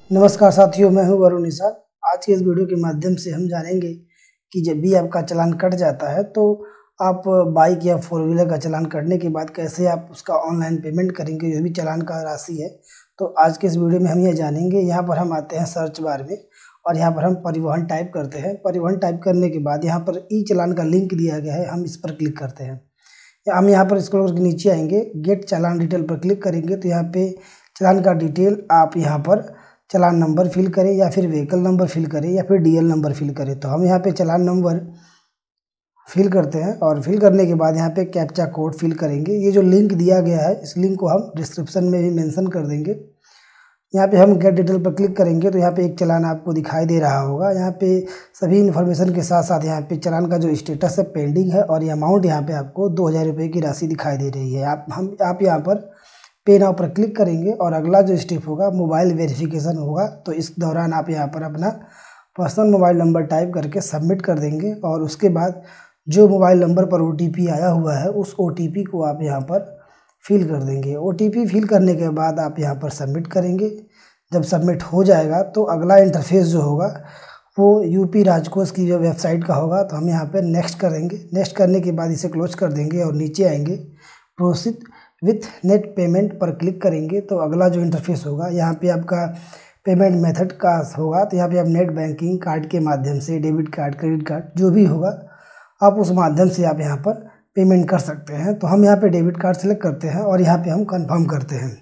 नमस्कार साथियों, मैं हूं वरुण निषाद। आज की इस वीडियो के माध्यम से हम जानेंगे कि जब भी आपका चालान कट जाता है तो आप बाइक या फोर व्हीलर का चालान कटने के बाद कैसे आप उसका ऑनलाइन पेमेंट करेंगे, जो भी चालान का राशि है। तो आज के इस वीडियो में हम ये जानेंगे। यहाँ पर हम आते हैं सर्च बार में और यहाँ पर हम परिवहन टाइप करते हैं। परिवहन टाइप करने के बाद यहाँ पर ई चालान का लिंक दिया गया है, हम इस पर क्लिक करते हैं। हम यहाँ पर स्क्रॉल करके नीचे आएंगे, गेट चालान डिटेल पर क्लिक करेंगे तो यहाँ पे चालान का डिटेल आप यहाँ पर चालान नंबर फिल करें या फिर व्हीकल नंबर फिल करें या फिर डीएल नंबर फिल करें। तो हम यहाँ पे चालान नंबर फिल करते हैं और फिल करने के बाद यहाँ पे कैप्चा कोड फिल करेंगे। ये जो लिंक दिया गया है इस लिंक को हम डिस्क्रिप्शन में भी मेंशन कर देंगे। यहाँ पे हम गेट डिटेल पर क्लिक करेंगे तो यहाँ पे एक चालान आपको दिखाई दे रहा होगा। यहाँ पे सभी इन्फॉर्मेशन के साथ साथ यहाँ पे चालान का जो स्टेटस है पेंडिंग है और ये अमाउंट यहाँ पे आपको 2000 रुपये की राशि दिखाई दे रही है। आप यहाँ पर पे नाउ पर क्लिक करेंगे और अगला जो स्टेप होगा मोबाइल वेरिफिकेशन होगा। तो इस दौरान आप यहाँ पर अपना पर्सनल मोबाइल नंबर टाइप करके सबमिट कर देंगे और उसके बाद जो मोबाइल नंबर पर OTP आया हुआ है उस OTP को आप यहाँ पर फिल कर देंगे। OTP फिल करने के बाद आप यहाँ पर सबमिट करेंगे। जब सबमिट हो जाएगा तो अगला इंटरफेस जो होगा वो UP राजकोष की जो वेबसाइट का होगा। तो हम यहाँ पर नेक्स्ट करेंगे। नेक्स्ट करने के बाद इसे क्लोज कर देंगे और नीचे आएंगे, प्रोसीड विथ नेट पेमेंट पर क्लिक करेंगे तो अगला जो इंटरफेस होगा यहाँ पे आपका पेमेंट मेथड का होगा। तो यहाँ पे आप नेट बैंकिंग कार्ड के माध्यम से, डेबिट कार्ड, क्रेडिट कार्ड जो भी होगा आप उस माध्यम से आप यहाँ पर पेमेंट कर सकते हैं। तो हम यहाँ पे डेबिट कार्ड सेलेक्ट करते हैं और यहाँ पे हम कंफर्म करते हैं।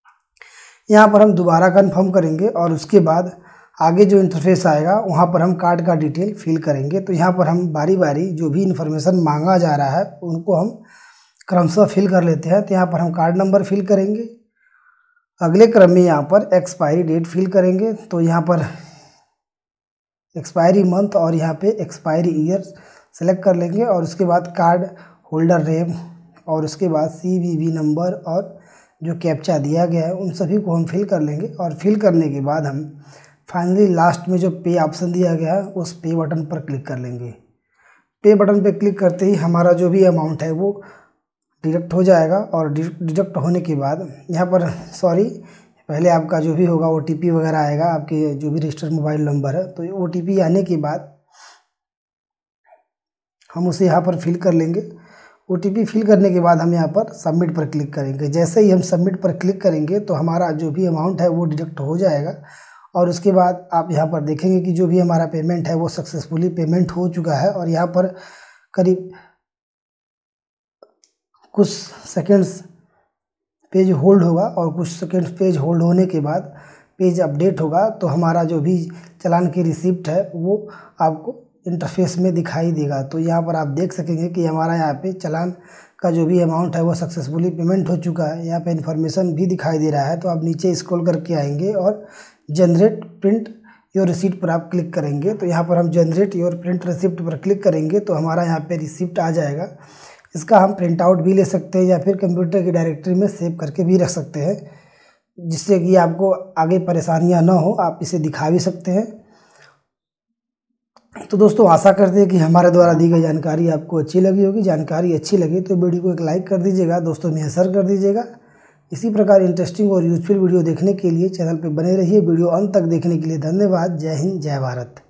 यहाँ पर हम दोबारा कंफर्म करेंगे और उसके बाद आगे जो इंटरफेस आएगा वहाँ पर हम कार्ड का डिटेल फिल करेंगे। तो यहाँ पर हम बारी बारी जो भी इन्फॉर्मेशन मांगा जा रहा है उनको हम क्रमशः फिल कर लेते हैं। तो यहाँ पर हम कार्ड नंबर फिल करेंगे। अगले क्रम में यहाँ पर एक्सपायरी डेट फिल करेंगे। तो यहाँ पर एक्सपायरी मंथ और यहाँ पे एक्सपायरी ईयर सेलेक्ट कर लेंगे और उसके बाद कार्ड होल्डर नेम और उसके बाद CVV नंबर और जो कैप्चा दिया गया है उन सभी को हम फिल कर लेंगे। और फिल करने के बाद हम फाइनली लास्ट में जो पे ऑप्शन दिया गया है उस पे बटन पर क्लिक कर लेंगे। पे बटन पर क्लिक करते ही हमारा जो भी अमाउंट है वो डिडक्ट हो जाएगा और डिडक्ट होने के बाद यहाँ पर पहले आपका जो भी होगा OTP वगैरह आएगा, आपके जो भी रजिस्टर्ड मोबाइल नंबर है। तो OTP आने के बाद हम उसे यहाँ पर फिल कर लेंगे। OTP फिल करने के बाद हम यहाँ पर सबमिट पर क्लिक करेंगे। जैसे ही हम सबमिट पर क्लिक करेंगे तो हमारा जो भी अमाउंट है वो डिडक्ट हो जाएगा और उसके बाद आप यहाँ पर देखेंगे कि जो भी हमारा पेमेंट है वो सक्सेसफुली पेमेंट हो चुका है। और यहाँ पर करीब कुछ सेकंड्स पेज होल्ड होगा और कुछ सेकंड्स पेज होल्ड होने के बाद पेज अपडेट होगा। तो हमारा जो भी चालान की रिसिप्ट है वो आपको इंटरफेस में दिखाई देगा। तो यहाँ पर आप देख सकेंगे कि हमारा यहाँ पे चालान का जो भी अमाउंट है वो सक्सेसफुली पेमेंट हो चुका है। यहाँ पे इन्फॉर्मेशन भी दिखाई दे रहा है। तो आप नीचे स्क्रॉल करके आएंगे और जनरेट प्रिंट योर रिसिप्ट पर आप क्लिक करेंगे। तो यहाँ पर हम जनरेट योर प्रिंट रिसिप्ट पर क्लिक करेंगे तो हमारा यहाँ पे रिसिप्ट आ जाएगा। इसका हम प्रिंट आउट भी ले सकते हैं या फिर कंप्यूटर की डायरेक्टरी में सेव करके भी रख सकते हैं, जिससे कि आपको आगे परेशानियां ना हो, आप इसे दिखा भी सकते हैं। तो दोस्तों आशा करते हैं कि हमारे द्वारा दी गई जानकारी आपको अच्छी लगी होगी। जानकारी अच्छी लगी तो वीडियो को एक लाइक कर दीजिएगा, दोस्तों में शेयर कर दीजिएगा। इसी प्रकार इंटरेस्टिंग और यूजफुल वीडियो देखने के लिए चैनल पर बने रहिए। वीडियो अंत तक देखने के लिए धन्यवाद। जय हिंद, जय भारत।